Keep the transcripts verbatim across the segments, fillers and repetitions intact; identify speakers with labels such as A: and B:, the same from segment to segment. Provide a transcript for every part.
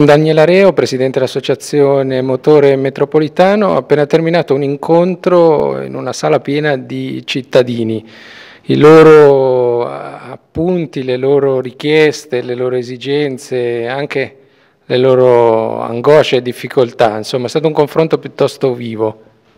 A: Daniela Reo, presidente dell'associazione Motore Metropolitano, ho appena terminato un incontro in una sala piena di cittadini. I loro appunti, le loro richieste, le loro esigenze, anche le loro angosce e difficoltà, insomma è stato un confronto piuttosto vivo.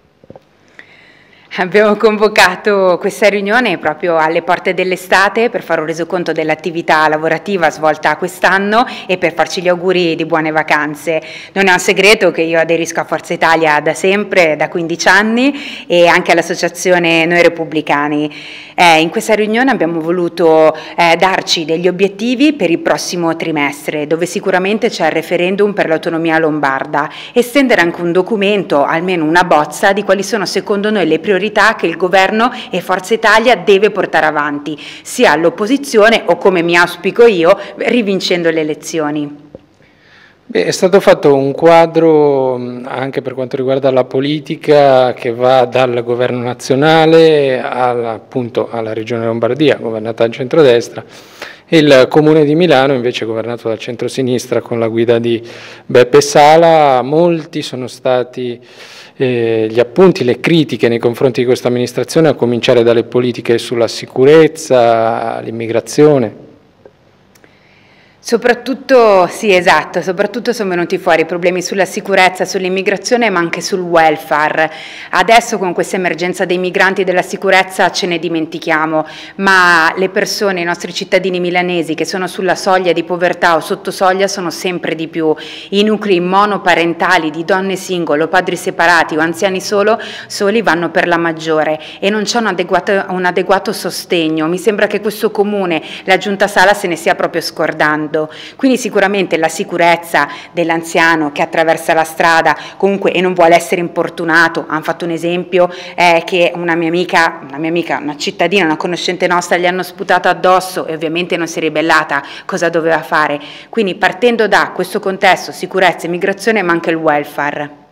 B: Abbiamo convocato questa riunione proprio alle porte dell'estate per fare un resoconto dell'attività lavorativa svolta quest'anno e per farci gli auguri di buone vacanze. Non è un segreto che io aderisco a Forza Italia da sempre, da quindici anni, e anche all'associazione Noi Repubblicani. Eh, in questa riunione abbiamo voluto eh, darci degli obiettivi per il prossimo trimestre, dove sicuramente c'è il referendum per l'autonomia lombarda, e stendere anche un documento, almeno una bozza, di quali sono secondo noi le priorità che il governo e Forza Italia deve portare avanti, sia all'opposizione o, come mi auspico io, rivincendo le elezioni.
A: Beh, è stato fatto un quadro anche per quanto riguarda la politica che va dal governo nazionale alla, appunto, alla regione Lombardia, governata dal centrodestra, e il comune di Milano invece governato dal centrosinistra con la guida di Beppe Sala. Molti sono stati eh, gli appunti, le critiche nei confronti di questa amministrazione, a cominciare dalle politiche sulla sicurezza, l'immigrazione.
B: Soprattutto, sì, esatto, soprattutto sono venuti fuori problemi sulla sicurezza, sull'immigrazione, ma anche sul welfare. Adesso con questa emergenza dei migranti e della sicurezza ce ne dimentichiamo, ma le persone, i nostri cittadini milanesi che sono sulla soglia di povertà o sotto soglia sono sempre di più. I nuclei monoparentali di donne singole o padri separati o anziani solo, soli vanno per la maggiore e non c'è un adeguato, un adeguato sostegno. Mi sembra che questo comune, la Giunta Sala, se ne stia proprio scordando. Quindi sicuramente la sicurezza dell'anziano che attraversa la strada comunque e non vuole essere importunato. Hanno fatto un esempio eh, che una mia amica, una mia amica, una cittadina, una conoscente nostra, gli hanno sputato addosso e ovviamente non si è ribellata. Cosa doveva fare? Quindi partendo da questo contesto, sicurezza, immigrazione, ma anche il welfare.